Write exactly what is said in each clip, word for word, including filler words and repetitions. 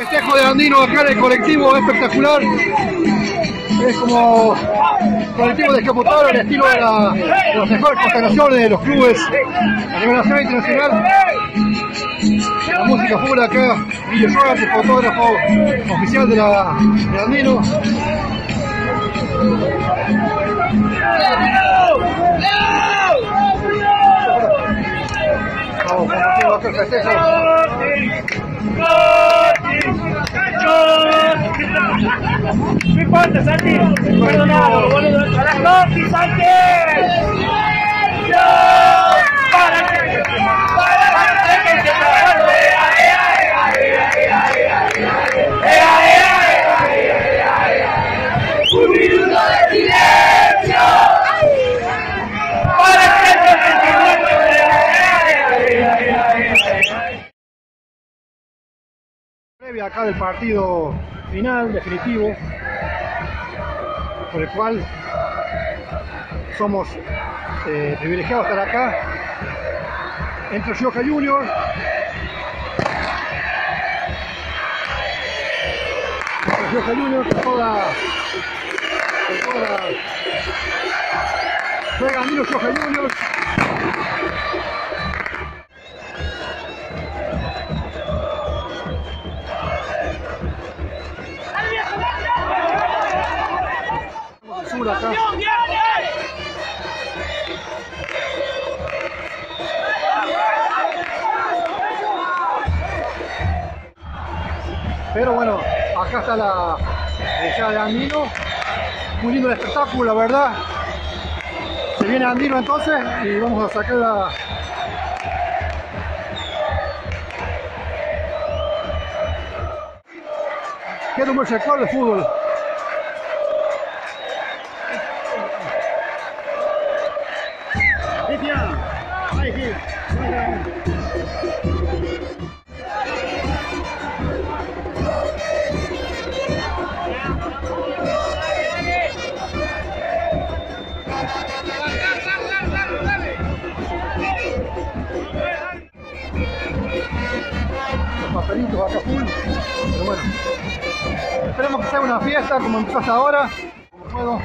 festejo de Andino acá en el colectivo espectacular. Es como colectivo de descapotado, el estilo de, la, de las mejores consagraciones de los clubes a nivel nacional e internacional. La música full acá, Guillo Suárez, el fotógrafo oficial de, la, de Andino. Vamos, compartimos acá el festejo. No importa, Santi, perdonado, boludo. ¡A las Coqui, Santi! ¡Para que! ¡Para que se trabaje! ¡Un minuto de silencio! ¡Para que Previa acá del partido final, definitivo, por el cual somos eh, privilegiados de estar acá entre Rioja Juniors entre Rioja Juniors con toda con toda juega Andino Rioja Juniors. Acá. Pero bueno, acá está la hinchada de Andino. Muy lindo el espectáculo, la verdad. Se viene Andino entonces y vamos a sacar la... Queda un buen sector de fútbol. Los papelitos acá full, pero bueno, esperemos que sea una fiesta como empezó hasta ahora, como puedo.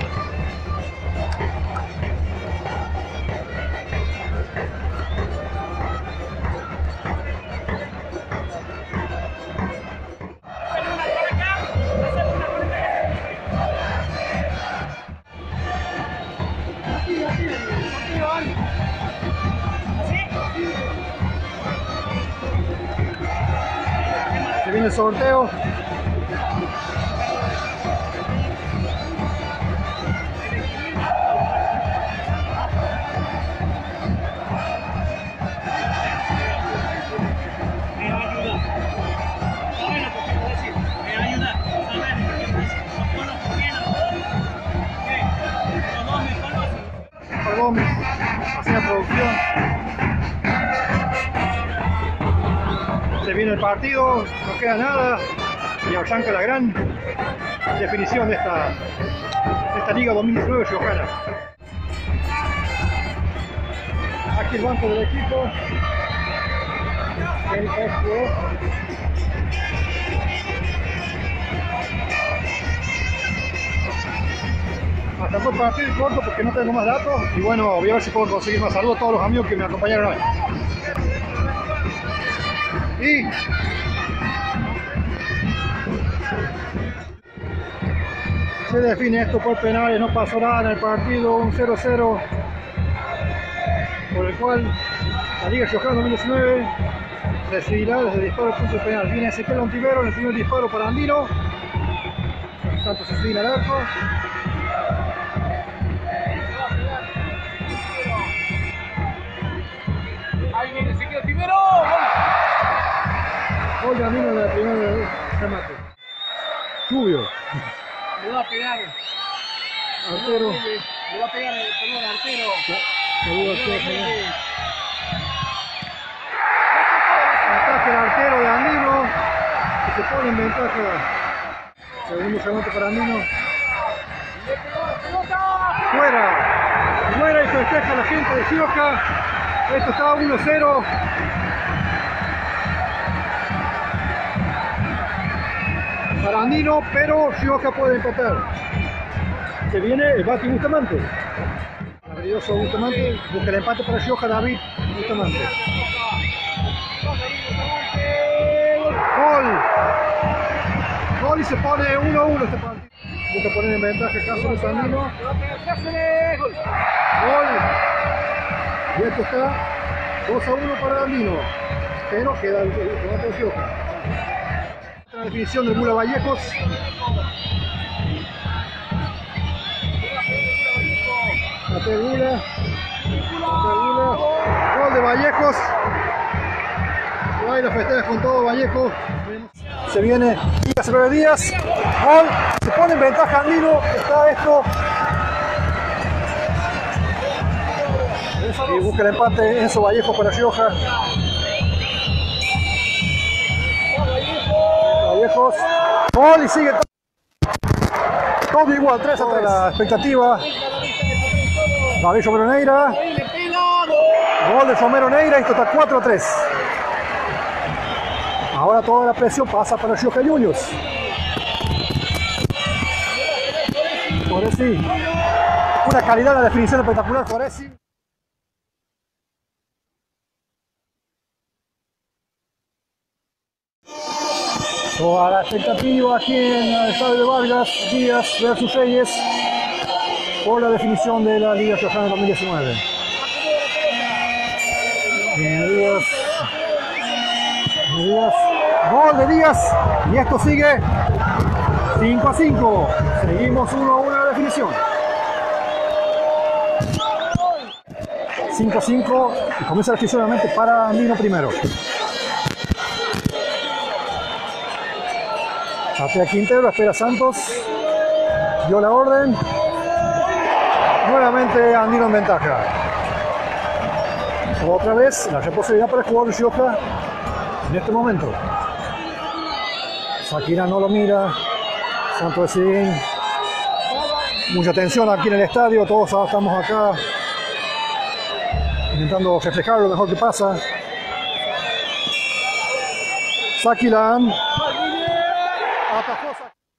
Se viene el sorteo. Gómez, hacia la producción. Se viene el partido, no queda nada y arranca la gran definición de esta, de esta Liga dos mil diecinueve riojana. Aquí el banco del equipo. El Hasta fue partido corto porque no tengo más datos y bueno, voy a ver si puedo conseguir más. Saludos a todos los amigos que me acompañaron hoy. Y se define esto por penales, no pasó nada en el partido, un cero cero, por el cual la Liga Riojana dos mil diecinueve decidirá desde el disparo de punto penal. Viene Ezequiel Ontivero en el primer disparo para Andino. Santos se sigue al arco. Ahí viene Ezequiel Ontivero. Gol de Andino en el primer remate. Rubio. Le va a pegar. Artero. Le va a pegar, perdón, Artero. Saludos a todos. Ataque el arquero de Andino, que se pone en ventaja. Segundo remate para Andino. Fuera. Fuera y festeja la gente de Rioja. Esto estaba uno cero. Andino, pero Rioja puede empatar. Se viene el Bati Bustamante. Maravilloso Bustamante, busca el empate para Rioja, David Bustamante. Gol. Gol y se pone uno a uno este partido. Busca poner en ventaja Cáceres Andino. Gol. Y esto está dos a uno para Andino. Pero queda el remate de Rioja. La definición del Mula Vallejos. La pegula. La pegula. Gol de Vallejos. Ahí lo festeja con todo Vallejo. Se viene Díaz sobre Díaz. Gol. Se pone en ventaja Andino. Está esto. Y busca el empate Enzo Vallejo para Rioja. Vallejos. Gol y sigue todo igual, tres a tres. La expectativa. David Romero Neira. Gol de Romero Neira. Esto está cuatro a tres. Ahora toda la presión pasa para Rioja Juniors. Foresi. Una calidad de la definición espectacular, Foresi. Toda la expectativa aquí en el estadio de Vargas, Díaz versus Reyes, por la definición de la Liga Riojana dos mil diecinueve. Bien, Díaz. Díaz. Gol de Díaz. Y esto sigue cinco a cinco. Seguimos uno a uno en la definición. cinco a cinco. Y comienza la definición nuevamente para Andino primero. Patea Quintero, espera Santos. Dio la orden. Nuevamente Andino en ventaja. Otra vez la responsabilidad para el jugador de Rioja en este momento. Shakira no lo mira. Santos Ecidín. Mucha tensión aquí en el estadio. Todos estamos acá intentando reflejar lo mejor que pasa. Saquilán. Atajó.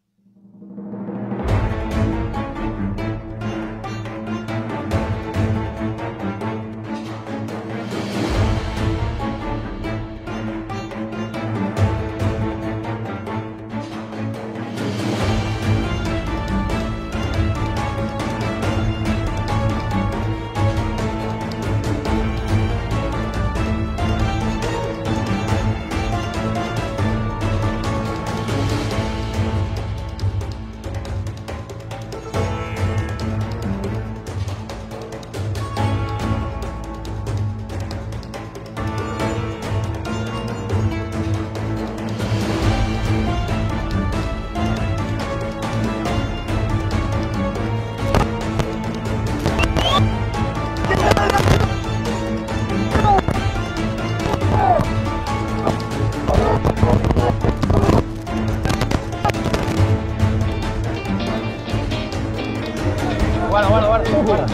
Guarda, guarda, guarda.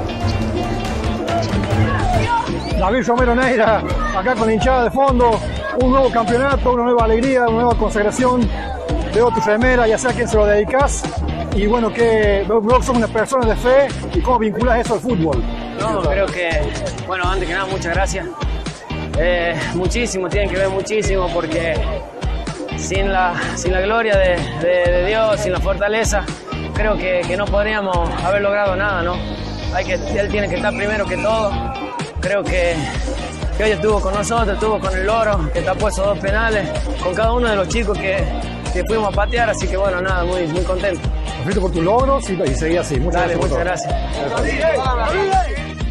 David Romero Neira, acá con la hinchada de fondo, un nuevo campeonato, una nueva alegría, una nueva consagración. Veo tu remera, ya sea a quién se lo dedicas. Y bueno, que veo que sos una persona de fe y cómo vinculas eso al fútbol. No, creo que, bueno, antes que nada, muchas gracias. Eh, muchísimo, tienen que ver muchísimo porque sin la, sin la gloria de, de, de Dios, sin la fortaleza, creo que, que no podríamos haber logrado nada, ¿no? Hay que, él tiene que estar primero que todo. Creo que, que hoy estuvo con nosotros, estuvo con el Loro, que tapó esos dos penales, con cada uno de los chicos que, que fuimos a patear, así que bueno, nada, muy, muy contento. Felicito por tus logros y, y seguí así. Muchas Dale, gracias. Muchas gracias.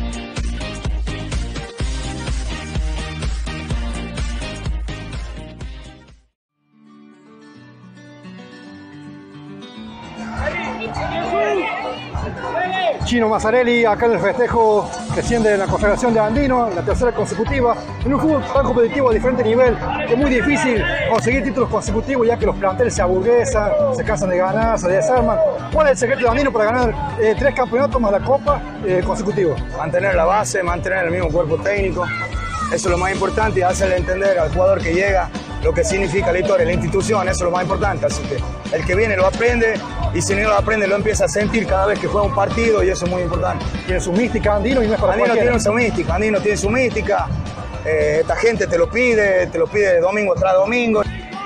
Chino Mazzarelli acá en el festejo recién de la consagración de Andino, la tercera consecutiva, en un fútbol tan competitivo a diferente nivel, que es muy difícil conseguir títulos consecutivos ya que los planteles se aburguesan, se cansan de ganar, se desarman. ¿Cuál es el secreto de Andino para ganar eh, tres campeonatos más la Copa eh, consecutivos? Mantener la base, mantener el mismo cuerpo técnico, eso es lo más importante y hacerle entender al jugador que llega lo que significa la historia, la institución, eso es lo más importante. Así que el que viene lo aprende y si no lo aprende lo empieza a sentir cada vez que juega un partido y eso es muy importante. Tiene su mística Andino y no es para Andino cualquiera. tiene su mística, Andino tiene su mística. Eh, esta gente te lo pide, te lo pide domingo tras domingo.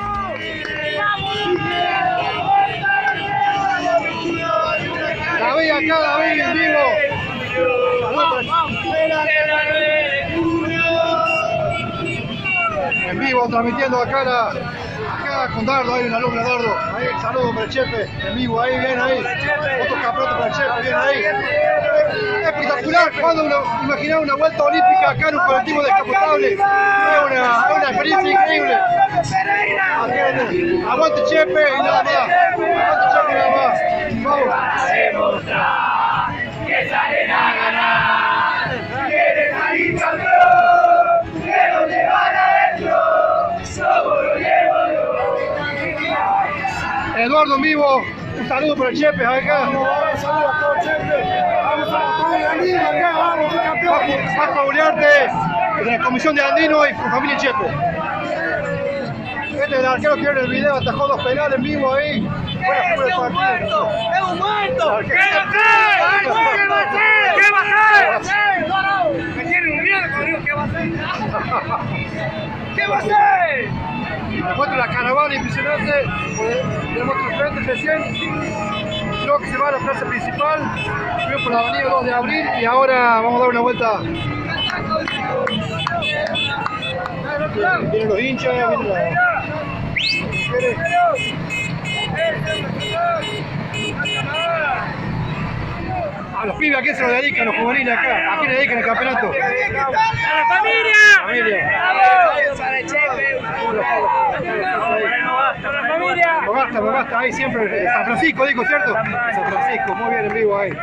David acá, David en vivo. En vivo, transmitiendo acá, la, acá con Dardo, hay una alumna Dardo. Ahí, saludo para el Chepe, en vivo, ahí, bien ahí. Otro campeonato para el Chepe, bien ahí. Espectacular, cuando uno imaginaba una vuelta olímpica acá en un colectivo descapotable. Es una, una experiencia increíble. Aguante Chepe y nada más. Aguante Chepe y nada más. Vamos. Que salen a ganar, quieren salir campeón, que lo llevan adentro, somos los llevos. Eduardo en vivo, un saludo para el Chepe acá. Un saludo a todo el Chepe. Vamos a Andino acá, vamos, campeón. Paco Uriarte, de la comisión de Andino y con familia Chepe. Este es el arquero que vio en el video, atajó dos penales en vivo ahí. ¡Es un muerto! ¡Es un muerto! ¿Qué va a hacer? ¿Qué va a hacer? Me tienen un miedo cuando digo ¿qué va a hacer? ¿Qué va a hacer? Encuentro la caravana impresionante, tenemos otros frentes recién. Creo que se va a la plaza principal, fuimos por la avenida dos de abril y ahora vamos a dar una vuelta. Vienen los hinchas, vienen la... A los pibes, ¿a quién se lo dedican los juveniles acá? ¿A quién le dedican el campeonato? ¡A la familia! Familia. ¡Para el Chepe! ¡Para la familia! Me basta, me basta, ahí siempre. San Francisco, digo, ¿cierto? San Francisco, muy bien en vivo ahí.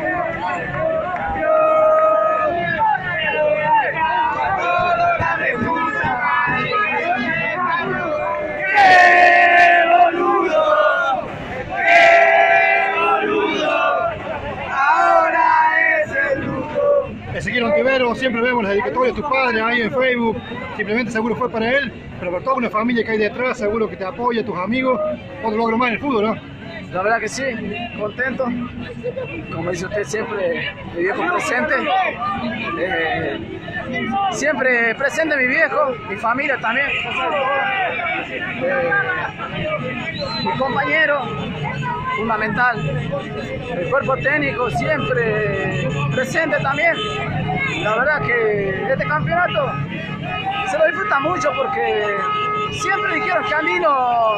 Ezequiel Ontivero, siempre vemos las dedicatorias de tus padres ahí en Facebook, simplemente seguro fue para él, pero por toda una familia que hay detrás, seguro que te apoya, tus amigos, otro logro más en el fútbol, ¿no? La verdad que sí, contento, como dice usted siempre, mi viejo presente, eh, siempre presente mi viejo, mi familia también, eh, mi compañero, fundamental, el cuerpo técnico siempre presente también. La verdad que este campeonato se lo disfruta mucho porque siempre dijeron que Andino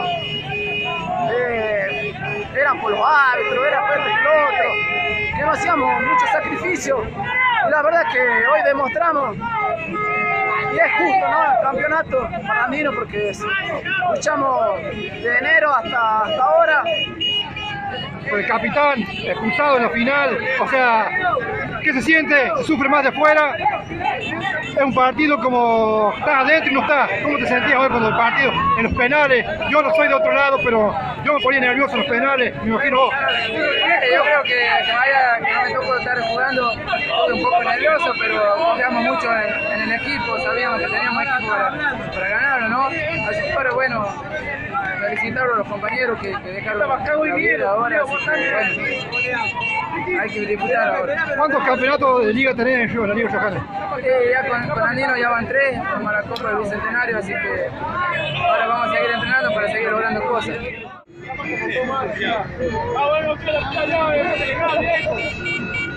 eh, eran por los árbitros, era por esto y lo otro, que no hacíamos mucho sacrificio. Y la verdad que hoy demostramos, y es justo, ¿no?, el campeonato para Andino porque luchamos de enero hasta, hasta ahora. Con el capitán expulsado en la final, o sea, ¿qué se siente? ¿Se sufre más de fuera? Es un partido como estás adentro y no estás. ¿Cómo te sentías hoy cuando el partido en los penales? Yo no soy de otro lado, pero yo me ponía nervioso en los penales, me imagino vos. Yo creo que, que, vaya, que no me tocó estar jugando, estuve un poco nervioso, pero confiamos mucho en, en el equipo, sabíamos que teníamos equipo para, para ganarlo, ¿no? Así que ahora, bueno, felicitar a los compañeros que, que dejaron la vida ahora, así que, bueno, hay que disfrutar ahora. ¿Cuántos campeonatos de liga tenés en la Liga Yojana? Eh, ya con, con Andino ya van tres, como la Copa del Bicentenario, así que ahora vamos a seguir entrenando para seguir logrando cosas. Ah, bueno, que la